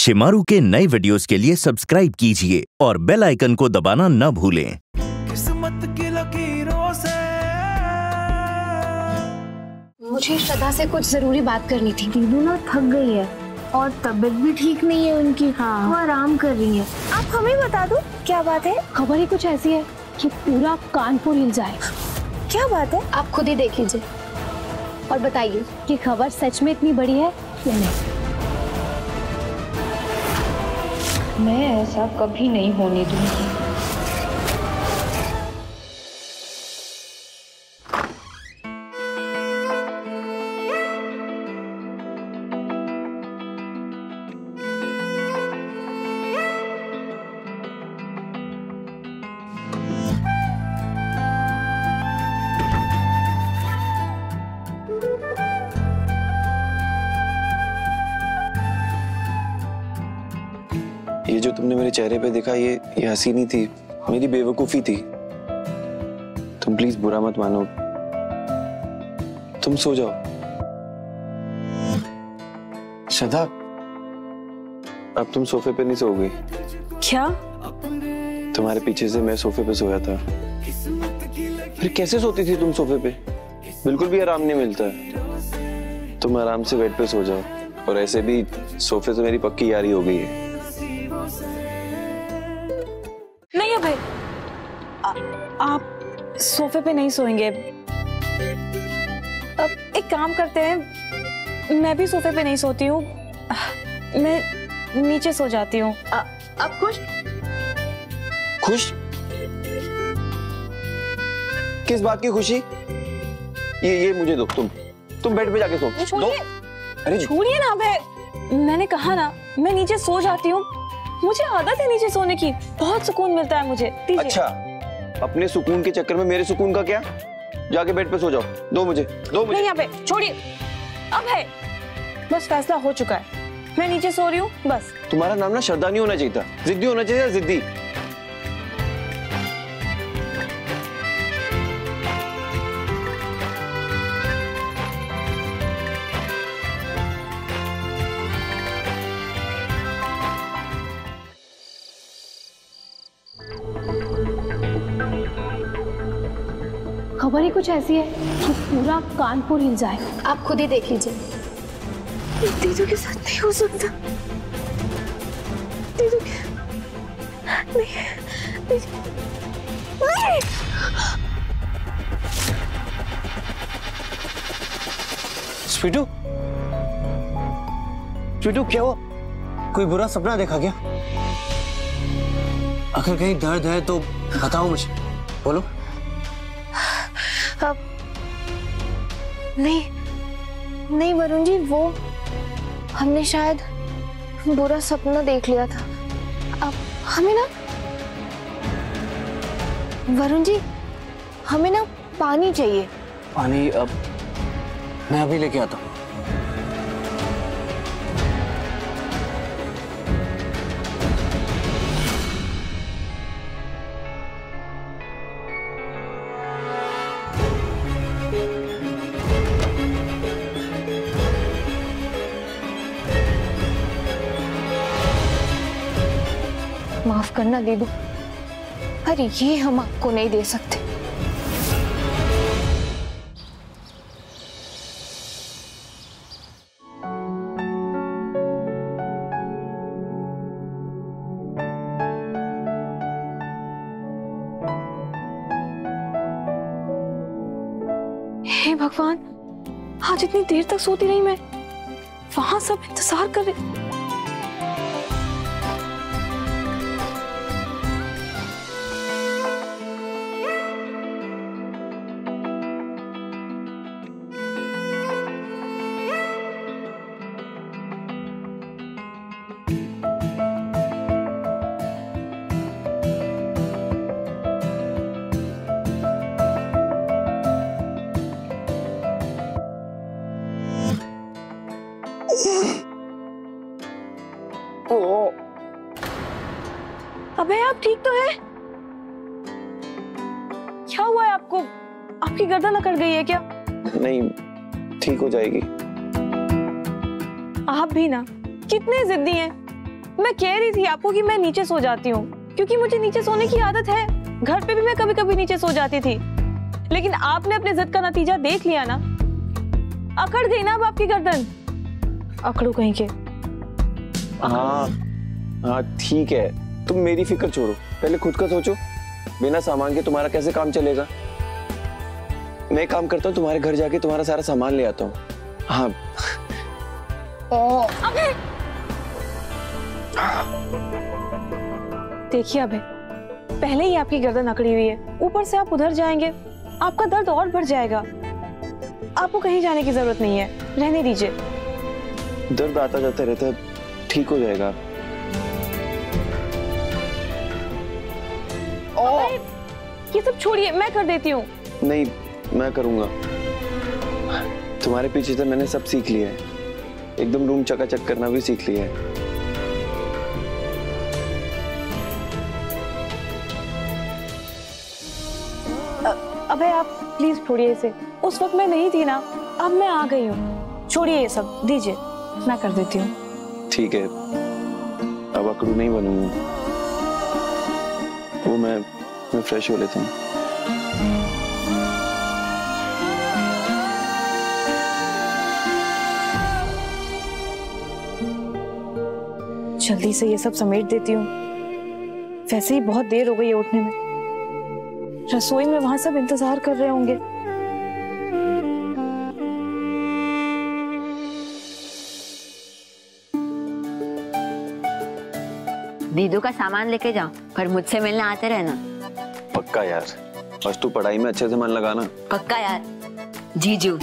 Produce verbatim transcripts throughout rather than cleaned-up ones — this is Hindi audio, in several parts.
शिमारू के नए वीडियोस के लिए सब्सक्राइब कीजिए और बेल आइकन को दबाना न भूलें। किस्मत की लकीरों से। मुझे श्रद्धा से कुछ जरूरी बात करनी थी। दीदू ना थक गई है और तबीयत भी ठीक नहीं है उनकी। हाँ, वो आराम कर रही है। आप हमें बता दो क्या बात है। खबर ही कुछ ऐसी है कि पूरा कानपुर हिल जाए। क्या बात है, आप खुद ही देख लीजिए और बताइए कि खबर सच में इतनी बड़ी है या नहीं। मैं ऐसा कभी नहीं होने दूंगी। ये जो तुमने मेरे चेहरे पे देखा, ये ये हंसी नहीं थी, मेरी बेवकूफी थी। तुम प्लीज बुरा मत मानो, तुम सो जाओ। श्रद्धा, अब तुम सोफे पे नहीं सोओगी। क्या? तुम्हारे पीछे से मैं सोफे पे सोया था। फिर कैसे सोती थी तुम सोफे पे? बिल्कुल भी आराम नहीं मिलता। तुम आराम से बेड पे सो जाओ। और ऐसे भी सोफे से मेरी पक्की यारी हो गई है। नहीं अभय, आप सोफे पे नहीं सोएंगे। अब एक काम करते हैं, मैं भी सोफे पे नहीं सोती हूँ, मैं नीचे सो जाती हूँ। आप खुश? खुश? किस बात की खुशी? ये ये मुझे दो। तुम तुम बेड पे जाके सो। दो। अरे छोड़िए ना अभय, मैंने कहा ना मैं नीचे सो जाती हूँ। मुझे आदत है नीचे सोने की, बहुत सुकून मिलता है मुझे। अच्छा, अपने सुकून के चक्कर में मेरे सुकून का क्या? जाके बेड पे सो जाओ। दो मुझे, दो मुझे। नहीं अबे, छोड़िए। अबे, बस फैसला हो चुका है, मैं नीचे सो रही हूँ बस। तुम्हारा नाम ना श्रद्धा नहीं होना चाहिए था, जिद्दी होना चाहिए। जिद्दी। खबर ही कुछ ऐसी है कि पूरा कानपुर हिल जाए। आप खुद ही देख लीजिए। दीदू के साथ नहीं हो सकता। दीदू के नहीं, दीदू नहीं। स्वीटू, स्वीटू क्या हुआ? कोई बुरा सपना देखा क्या? अगर कहीं दर्द है तो बताओ मुझे, बोलो। अब नहीं नहीं वरुण जी, वो हमने शायद बुरा सपना देख लिया था। अब हमें ना वरुण जी, हमें ना पानी चाहिए। पानी? अब मैं अभी लेके आता हूँ। माफ करना दीदू, पर ये हम आपको नहीं दे सकते। हे भगवान, आज इतनी देर तक सोती रही मैं, वहां सब इंतजार कर रहे। अबे आप ठीक तो हैं? क्या हुआ है आपको? आपकी गर्दन अकड़ गई है क्या? नहीं, ठीक हो जाएगी। आप भी ना कितने जिद्दी हैं। मैं कह रही थी आपको कि मैं नीचे सो जाती हूँ, क्योंकि मुझे नीचे सोने की आदत है। घर पे भी मैं कभी कभी नीचे सो जाती थी, लेकिन आपने अपने जिद का नतीजा देख लिया ना। अकड़ गई ना अब आपकी गर्दन। अकड़ू कहीं के। हाँ हाँ ठीक है, तुम मेरी फिक्र छोड़ो, पहले खुद का सोचो। बिना सामान के तुम्हारा कैसे काम चलेगा? मैं काम करता हूँ, तुम्हारे घर जाके तुम्हारा सारा सामान ले आता हूँ। हाँ अबे देखिए अबे, पहले ही आपकी गर्दन अकड़ी हुई है, ऊपर से आप उधर जाएंगे, आपका दर्द और बढ़ जाएगा। आपको कहीं जाने की जरूरत नहीं है, रहने दीजिए। दर्द आता जाता रहता है, ठीक हो जाएगा। ये सब छोड़िए, मैं कर देती हूँ। नहीं, मैं करूंगा। तुम्हारे पीछे से मैंने सब सीख लिया है, एकदम रूम चकाचक करना भी सीख लिया है। अबे आप प्लीज छोड़िए इसे, उस वक्त मैं नहीं थी ना, अब मैं आ गई हूँ। छोड़िए ये सब, दीजिए, मैं कर देती हूँ। ठीक है, अब अकड़ू नहीं बनूंगा। वो मैं मैं फ्रेश हो लेता हूँ। जल्दी से ये सब समेट देती हूँ, वैसे ही बहुत देर हो गई है उठने में। रसोई में वहां सब इंतजार कर रहे होंगे। दीदू का सामान लेके जाओ, पर मुझसे मिलने आते रहना। पक्का यार, बस तू पढ़ाई में अच्छे से मन लगाना। पक्का यार जीजू।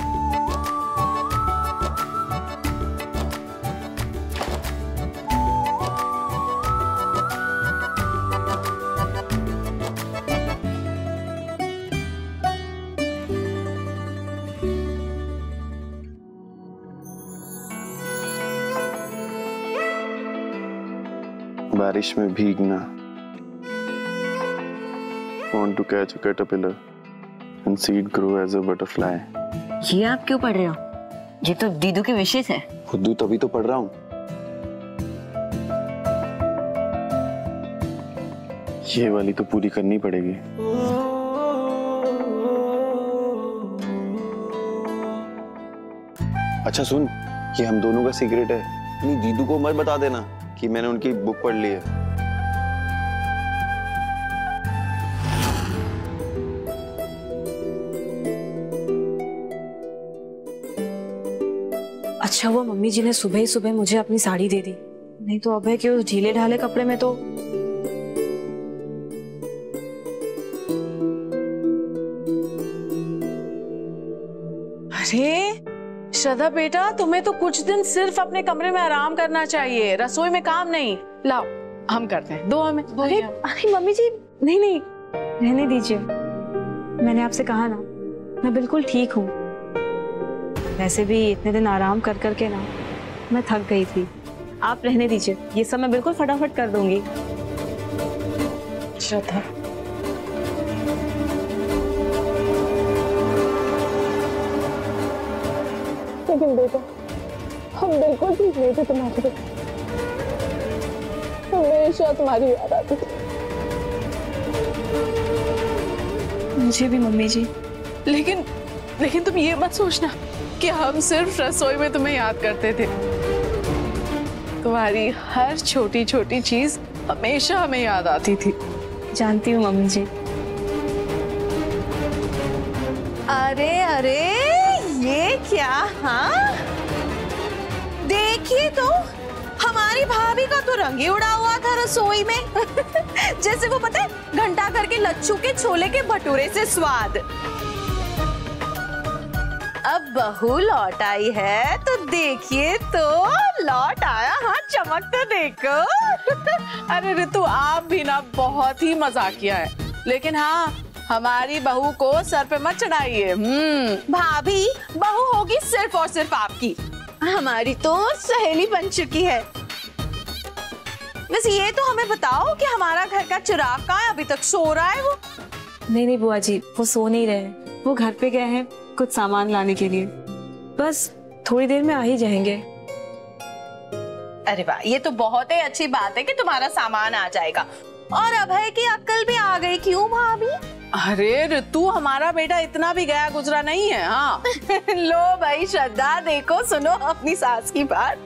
बारिश में भीगना। Want to catch a caterpillar and see it grow as a butterfly. ये आप क्यों पढ़ रहे हो? ये तो दीदू के विशेष है। खुद तभी तो पढ़ रहा हूँ। ये वाली तो पूरी करनी पड़ेगी। अच्छा सुन, ये हम दोनों का सीक्रेट है, अपनी दीदू को मत बता देना कि मैंने उनकी बुक पढ़ ली है। अच्छा हुआ मम्मी जी ने सुबह ही सुबह मुझे अपनी साड़ी दे दी, नहीं तो अभय के उस ढीले ढाले कपड़े में तो। अरे श्रद्धा बेटा, तुम्हें तो कुछ दिन सिर्फ अपने कमरे में आराम करना चाहिए, रसोई में काम नहीं। लाओ हम करते हैं, दो हमें। अरे अरे मम्मी जी, नहीं नहीं, रहने दीजिए। मैंने आपसे कहा ना, मैं बिल्कुल ठीक हूँ। वैसे भी इतने दिन आराम कर कर के ना मैं थक गई थी। आप रहने दीजिए, ये सब मैं बिल्कुल फटाफट कर दूंगी। श्रद्धा, लेकिन बेटा, हम बिल्कुल ठीक नहीं थे तुम्हारे लिए। हमेशा तुम्हारी याद आती थी। मुझे भी मम्मी जी। लेकिन लेकिन तुम ये मत सोचना कि हम सिर्फ रसोई में तुम्हें याद करते थे। तुम्हारी हर छोटी छोटी चीज हमेशा हमें याद आती थी। जानती हूँ मम्मी जी। अरे अरे ये क्या? हाँ देखिए तो, हमारी भाभी का तो रंग ही उड़ा हुआ था रसोई में। जैसे वो पता है, घंटा करके लच्छू के छोले के भटूरे से स्वाद। अब बहू लौट आई है तो देखिए तो, लौट आया। हाँ चमक तो देखो। अरे ऋतु, आप भी ना बहुत ही मजाकिया है, लेकिन हाँ हमारी बहू को सर पे मत चढ़ाइए। हम्म भाभी बहू होगी सिर्फ और सिर्फ आपकी, हमारी तो सहेली बन चुकी है। वैसे ये तो हमें बताओ कि हमारा घर का चिराग कहाँ है? अभी तक सो रहा है वो? नहीं नहीं बुआ जी, वो सो नहीं रहे, वो घर पे गए हैं कुछ सामान लाने के लिए। बस थोड़ी देर में आ ही जाएंगे। अरे वाह, ये तो बहुत ही अच्छी बात है कि तुम्हारा सामान आ जाएगा। और अभय की अक्ल भी आ गई। क्यों भाभी? अरे ऋतु, हमारा बेटा इतना भी गया गुजरा नहीं है। हाँ लो भाई श्रद्धा, देखो सुनो अपनी सास की बात।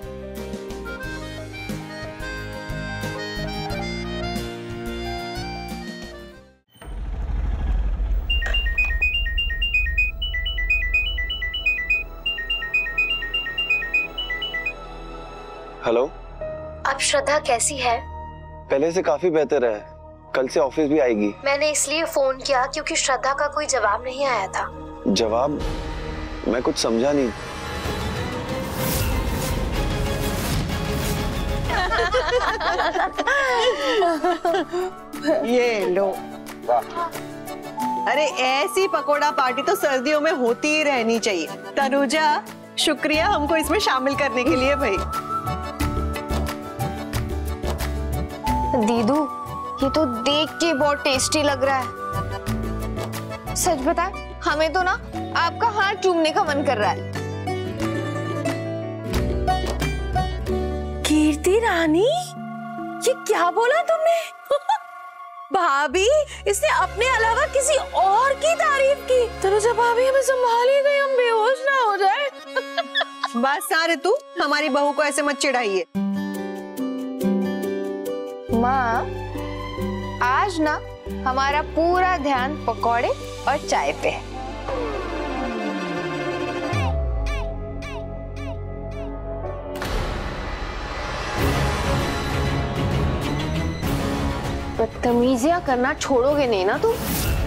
हेलो। अब श्रद्धा कैसी है? पहले से काफी बेहतर है। कल से ऑफिस भी आएगी। मैंने इसलिए फोन किया क्योंकि श्रद्धा का कोई जवाब नहीं आया था। जवाब? मैं कुछ समझा नहीं। ये लो। अरे ऐसी पकोड़ा पार्टी तो सर्दियों में होती ही रहनी चाहिए। तनुजा, शुक्रिया हमको इसमें शामिल करने के लिए भाई। दीदू, ये तो देख के बहुत टेस्टी लग रहा है। सच बताए, हमें तो ना आपका हाथ चूमने का मन कर रहा है। कीर्ति रानी, ये क्या बोला तुमने? भाभी, इसने अपने अलावा किसी और की तारीफ की। तनुजा भाभी, हमें संभालिए, कहीं हम बेहोश ना हो जाए। बस सारे तू हमारी बहू को ऐसे मत चिढ़ाइए। माँ, आज ना हमारा पूरा ध्यान पकौड़े और चाय पे है। बदतमीजियां करना छोड़ोगे नहीं ना तुम?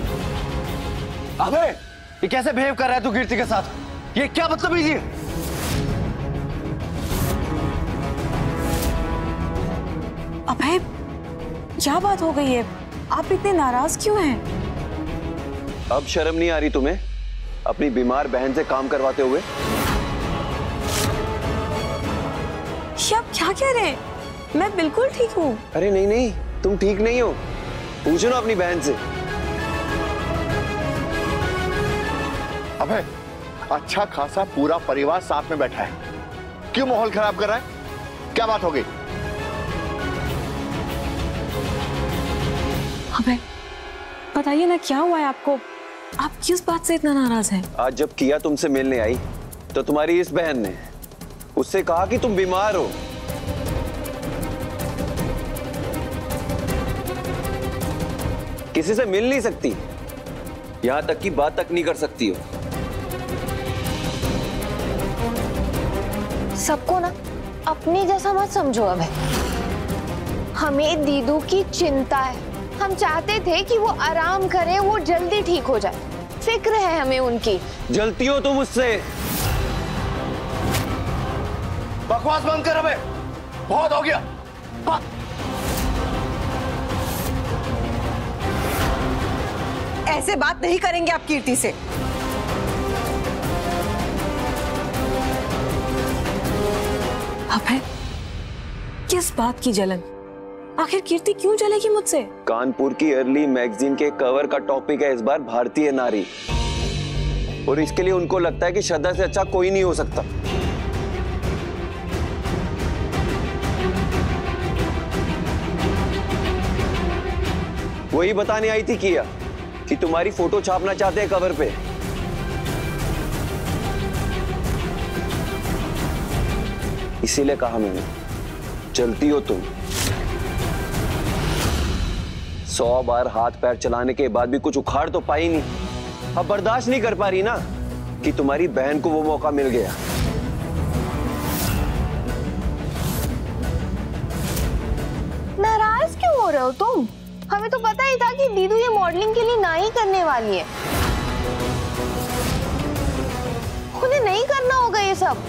अबे, ये कैसे बिहेव कर रहा है तू कीर्ति के साथ? ये क्या बदतमीजी है? अभय, क्या बात हो गई है? आप इतने नाराज क्यों हैं? अब शर्म नहीं आ रही तुम्हें अपनी बीमार बहन से काम करवाते हुए? ये आप क्या कह रहे हैं? मैं बिल्कुल ठीक हूँ। अरे नहीं नहीं, तुम ठीक नहीं हो। पूछो ना अपनी बहन से। अबे, अच्छा खासा पूरा परिवार साथ में बैठा है, क्यों माहौल खराब कर रहा है? क्या बात हो गई? अबे, बताइए ना, क्या हुआ है आपको? आप किस बात से इतना नाराज हैं? आज जब किया तुमसे मिलने आई तो तुम्हारी इस बहन ने उससे कहा कि तुम बीमार हो। किसी से मिल नहीं सकती, यहां तक कि बात तक नहीं कर सकती हो। सबको ना अपने जैसा मत समझो। अब हमें दीदू की चिंता है। हम चाहते थे कि वो आराम करे, वो जल्दी ठीक हो जाए। फिक्र है हमें उनकी। जलती हो तुम उससे। बकवास बंद कर अबे, बहुत हो गया। ऐसे बात नहीं करेंगे आप कीर्ति से। अभय, किस बात की जलन? आखिर कीर्ति क्यों जलेगी मुझसे? कानपुर की अर्ली मैगजीन के कवर का टॉपिक है इस बार भारतीय नारी, और इसके लिए उनको लगता है कि श्रद्धा से अच्छा कोई नहीं हो सकता। वही बताने आई थी किया कि तुम्हारी फोटो छापना चाहते हैं कवर पे। इसीलिए कहा मैंने, चलती हो तुम। सौ बार हाथ पैर चलाने के बाद भी कुछ उखाड़ तो पाई नहीं। अब बर्दाश्त नहीं कर पा रही ना कि तुम्हारी बहन को वो मौका मिल गया। नाराज क्यों हो रहे हो तुम? हमें तो पता ही था कि दीदू ये मॉडलिंग के लिए ना ही करने वाली है। उन्हें नहीं करना होगा ये सब।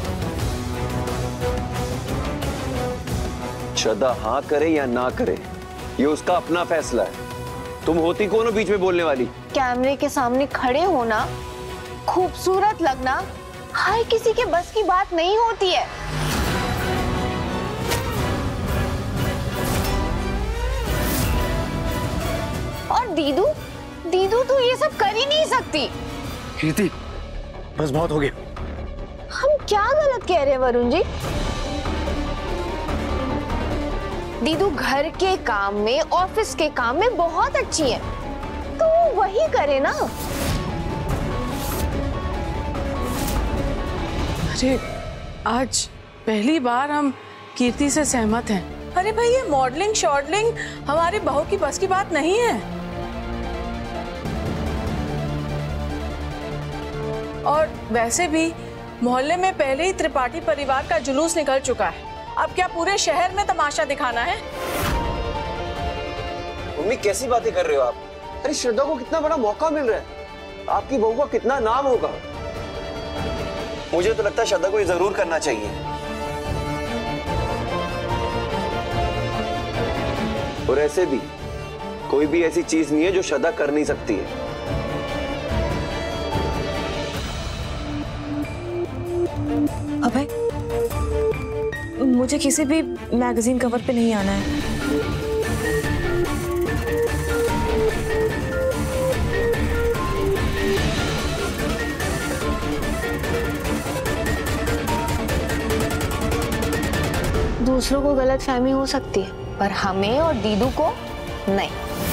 श्रद्धा हाँ करे या ना करे, ये उसका अपना फैसला है। तुम होती कौन हो बीच में बोलने वाली? कैमरे के सामने खड़े होना, खूबसूरत लगना हर किसी के बस की बात नहीं होती है। और दीदू, दीदू तो ये सब कर ही नहीं सकती। कीर्ति, बस बहुत हो गया। हम क्या गलत कह रहे हैं वरुण जी? दीदू घर के काम में, ऑफिस के काम में बहुत अच्छी है, तो वही करे ना। अरे आज पहली बार हम कीर्ति से सहमत हैं। अरे भाई ये मॉडलिंग शॉडलिंग हमारी बहू की बस की बात नहीं है। और वैसे भी मोहल्ले में पहले ही त्रिपाठी परिवार का जुलूस निकल चुका है, अब क्या पूरे शहर में तमाशा दिखाना है? मम्मी कैसी बातें कर रहे हो आप? अरे श्रद्धा को कितना बड़ा मौका मिल रहा है, आपकी बहू का कितना नाम होगा। मुझे तो लगता है श्रद्धा को ये जरूर करना चाहिए। और ऐसे भी कोई भी ऐसी चीज नहीं है जो श्रद्धा कर नहीं सकती है। अबे, मुझे किसी भी मैगजीन कवर पे नहीं आना है। दूसरों को गलत फहमी हो सकती है, पर हमें और दीदू को नहीं।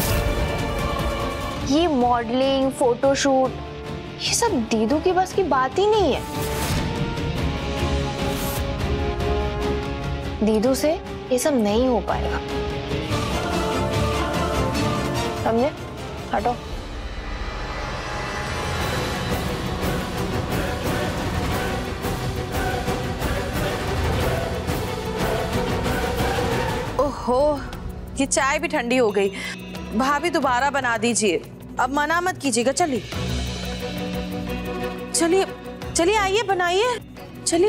ये मॉडलिंग, फोटोशूट, ये सब दीदू की बस की बात ही नहीं है। दीदू से ये सब नहीं हो पाएगा, समझे? हटो। ओहो, ये चाय भी ठंडी हो गई। भाभी दोबारा बना दीजिए, अब मना मत कीजिएगा। चलिए चलिए चलिए, आइए बनाइए, चलिए।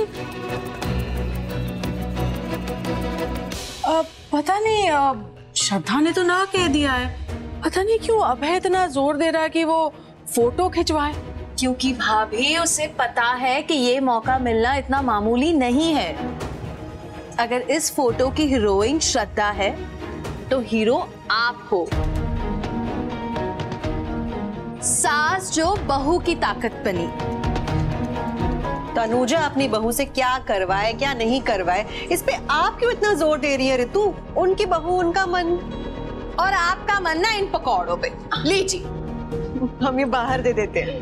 अब पता नहीं, अब श्रद्धा ने तो ना कह दिया है, पता नहीं क्यों अभय इतना जोर दे रहा है कि वो फोटो खिंचवाए। क्योंकि भाभी उसे पता है कि ये मौका मिलना इतना मामूली नहीं है। अगर इस फोटो की हीरोइन श्रद्धा है तो हीरो आप हो। सास जो बहू की ताकत बनी। तनुजा अपनी बहू से क्या करवाए क्या नहीं करवाए, इस पे आप क्यों इतना जोर दे रही है ऋतु? उनकी बहू, उनका मन, और आपका मन ना इन पकौड़ों पे। लीजिए, हम ये बाहर दे देते हैं।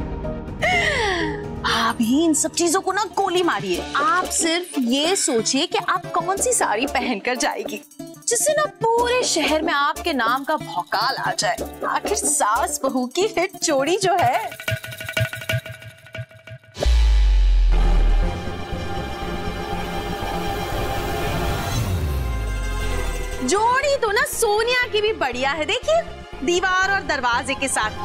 आप ही इन सब चीजों को ना गोली मारिए। आप सिर्फ ये सोचिए कि आप कौन सी साड़ी पहनकर जाएगी जिससे ना पूरे शहर में आपके नाम का भौकाल आ जाए। आखिर सास बहू की हिट जोड़ी जो है। जोड़ी तो ना सोनिया की भी बढ़िया है, देखिए, दीवार और दरवाजे के साथ।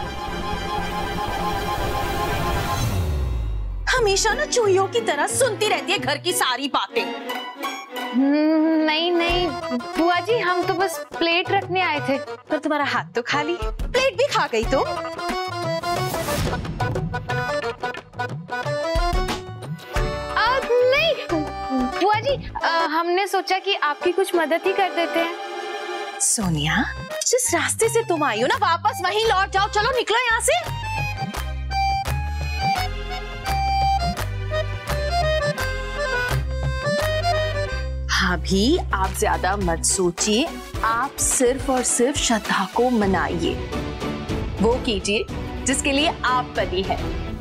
हमेशा ना चूहियों की तरह सुनती रहती है घर की सारी बातें। नहीं नहीं बुआ जी, हम तो बस प्लेट रखने आए थे। पर तुम्हारा हाथ तो खाली, प्लेट भी खा गई तुम। अब नहीं बुआ जी, आ, हमने सोचा कि आपकी कुछ मदद ही कर देते हैं। सोनिया, जिस रास्ते से तुम आई हो ना, वापस वहीं लौट जाओ। चलो निकलो यहाँ से। भाभी, आप ज्यादा मत सोचिए, आप सिर्फ और सिर्फ श्रद्धा को मनाइए। वो कीजिए जिसके लिए आप बनी है।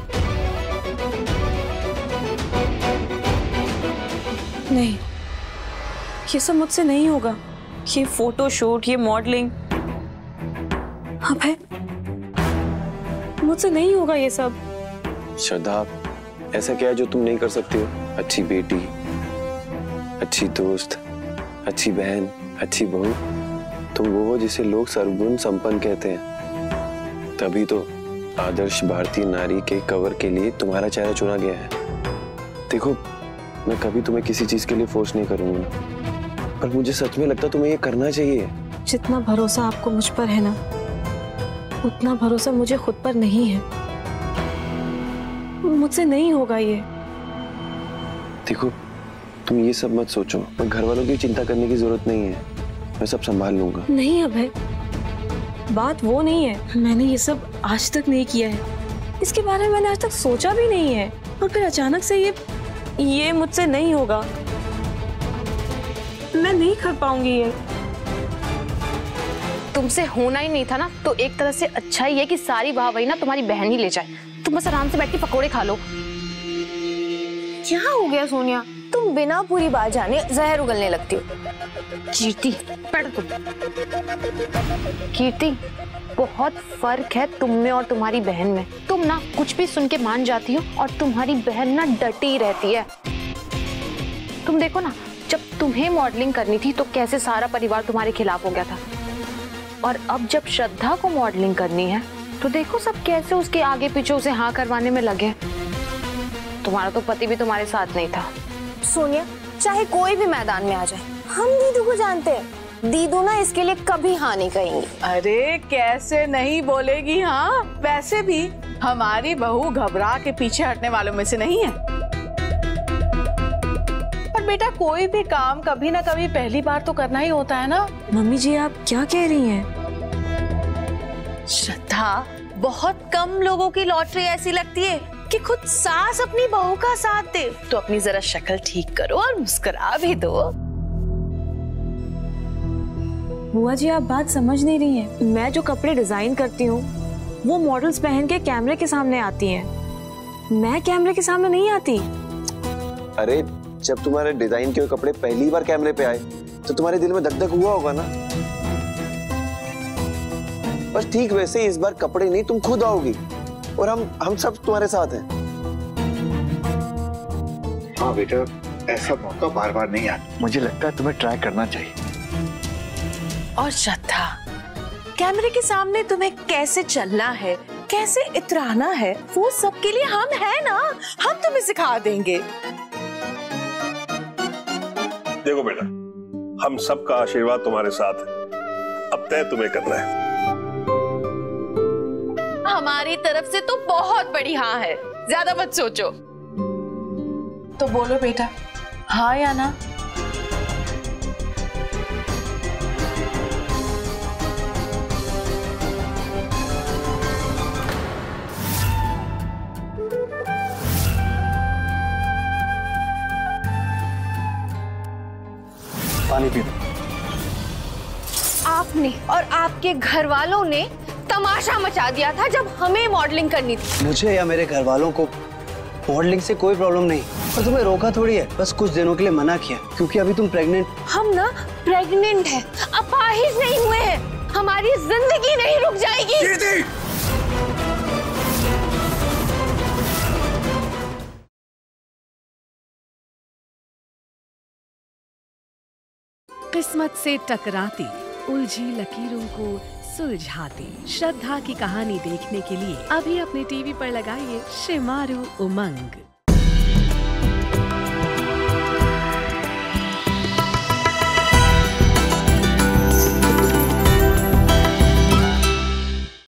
नहीं, ये सब मुझसे नहीं होगा। ये फोटोशूट, ये मॉडलिंग, अबे मुझसे नहीं होगा ये सब। श्रद्धा, ऐसा क्या है जो तुम नहीं कर सकती हो? अच्छी बेटी, अच्छी दोस्त, अच्छी बहन, अच्छी बहू। तुम वो हो जिसे लोग सर्वगुण संपन्न कहते हैं। तभी तो आदर्श भारतीय नारी के कवर के लिए तुम्हारा चेहरा चुना गया है। देखो, मैं कभी तुम्हें किसी चीज के लिए फोर्स नहीं करूंगा, पर मुझे सच में लगता तुम्हें ये करना चाहिए। जितना भरोसा आपको मुझ पर है ना, उतना भरोसा मुझे खुद पर नहीं है। मुझसे नहीं होगा ये। देखो, तुम ये सब मत सोचो, और घर वालों की चिंता करने की जरूरत नहीं है। मैं सब संभाल लूंगा। नहीं अभय, बात वो नहीं है। मैंने ये सब आज तक नहीं किया है, इसके बारे में मैंने आज तक सोचा भी नहीं है, और फिर अचानक से ये ये मुझसे नहीं होगा। मैं नहीं कर पाऊंगी ये। तुमसे होना ही नहीं था ना, तो एक तरह से अच्छा ही है कि सारी वाह वही ना तुम्हारी बहन ही ले जाए। तुम बस आराम से बैठ के पकोड़े खा लो। क्या हो गया सोनिया, तुम बिना पूरी बात जाने जहर उगलने लगती हो। कीर्ति बैठो तुम। कीर्ति, बहुत फर्क है तुम में और तुम्हारी बहन में। तुम ना कुछ भी सुन के मान जाती हो और तुम्हारी बहन ना डटी रहती है। तुम देखो ना, जब तुम्हें मॉडलिंग करनी थी तो कैसे सारा परिवार तुम्हारे खिलाफ हो गया था, और अब जब श्रद्धा को मॉडलिंग करनी है तो देखो सब कैसे उसके आगे पीछे उसे हाँ करवाने में लगे। तुम्हारा तो पति भी तुम्हारे साथ नहीं था। सोनिया, चाहे कोई भी मैदान में आ जाए, हम दीदू को जानते हैं। दीदू ना इसके लिए कभी हाँ नहीं कहेंगी। अरे कैसे नहीं बोलेगी हाँ। वैसे भी हमारी बहू घबरा के पीछे हटने वालों में से नहीं है। पर बेटा, कोई भी काम कभी ना कभी पहली बार तो करना ही होता है ना। मम्मी जी आप क्या कह रही हैं? श्रद्धा, बहुत कम लोगों की लॉटरी ऐसी लगती है कि खुद सास अपनी बहू का साथ दे। तो अपनी जरा शक्ल ठीक करो और मुस्कुरा भी दो। बुआ जी आप बात समझ नहीं रही हैं। मैं जो कपड़े डिजाइन करती हूँ वो मॉडल्स पहन के कैमरे के सामने आती हैं। मैं कैमरे के सामने नहीं आती। अरे जब तुम्हारे डिजाइन के कपड़े पहली बार कैमरे पे आए तो तुम्हारे दिल में धक धक हुआ होगा ना। बस ठीक वैसे ही इस बार कपड़े नहीं, तुम खुद आओगी और हम हम सब तुम्हारे साथ हैं। हाँ बेटा, ऐसा मौका बार बार नहीं आता। मुझे लगता है तुम्हें ट्राई करना चाहिए। और श्रद्धा, कैमरे के सामने तुम्हें कैसे चलना है, कैसे इतराना है, वो सब के लिए हम हैं ना। हम तुम्हें सिखा देंगे। देखो बेटा, हम सबका आशीर्वाद तुम्हारे साथ है। अब तय तुम्हें करना है। हमारी तरफ से तो बहुत बड़ी हाँ है, ज्यादा मत सोचो। तो बोलो बेटा, हाँ या ना। पानी पी लो। आपने और आपके घर वालों ने तमाशा मचा दिया था जब हमें मॉडलिंग करनी थी। मुझे या मेरे घर वालों को मॉडलिंग से कोई प्रॉब्लम नहीं, और तुम्हें रोका थोड़ी है, बस कुछ दिनों के लिए मना किया क्योंकि अभी तुम प्रेग्नेंट। हम ना प्रेग्नेंट हैं, अपाहिज नहीं हुए हैं। हमारी जिंदगी नहीं रुक जाएगी। किस्मत से टकराती उलझी लकीरों को सुलझाती श्रद्धा की कहानी देखने के लिए अभी अपने टीवी पर लगाइए शिमारू उमंग।